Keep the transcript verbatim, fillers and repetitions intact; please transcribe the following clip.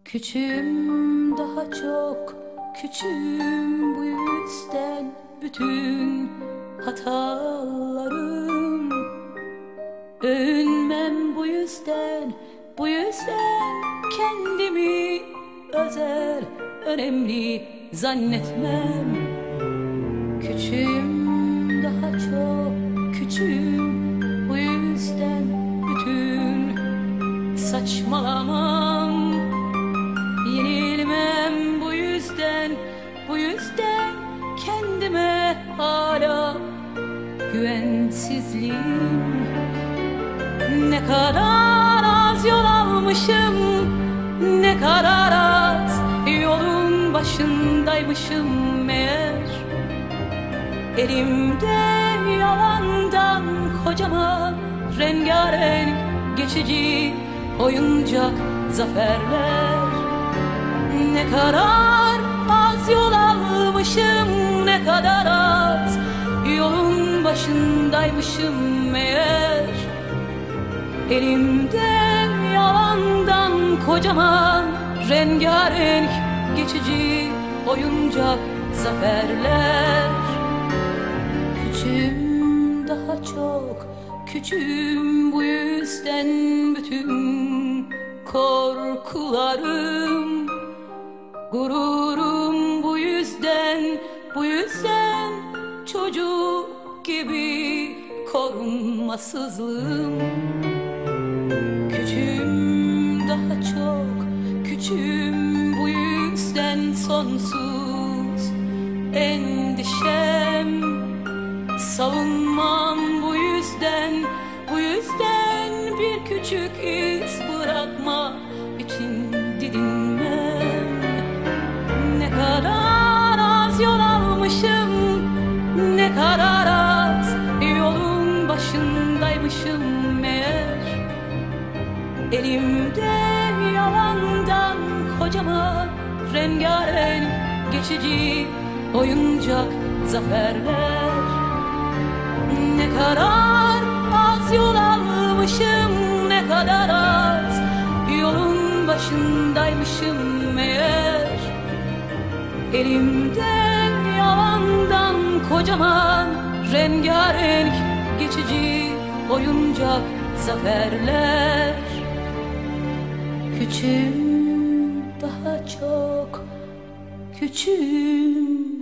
Küçüğüm, daha çok küçüğüm, bu yüzden bütün hatalarım. Övünmem bu yüzden, bu yüzden kendimi özel, önemli zannetmem. Küçüğüm, daha çok küçüğüm, bu yüzden bütün saçmalamam. Yenilmem bu yüzden, bu yüzden kendime hala güvensizliğim. Ne kadar az yol almışım, ne kadar az yolun başındaymışım meğer. Elimde yalandan kocaman rengarenk geçici oyuncak zaferler. Ne kadar az yol almışım, ne kadar az yolun başındaymışım meğer. Elimde yalandan kocaman rengarenk geçici oyuncak zaferler. Küçüğüm, daha çok küçüğüm, bu yüzden bütün korkularım, gururum bu yüzden, bu yüzden çocuk gibi korunmasızlığım. Küçüğüm, daha çok küçüğüm, bu yüzden sonsuz endişem. Savunmam bu yüzden, bu yüzden bir küçük iz bırakma için didinmem. Ne kadar az yol almışım, ne kadar az yolun başındaymışım meğer. Elimde yalandan kocaman rengarenk geçici oyuncak zaferler. Ne kadar az yol almışım, ne kadar az yolun başındaymışım meğer. Elimde yalandan kocaman rengarenk geçici oyuncak zaferler. Küçüğüm, daha çok küçüğüm.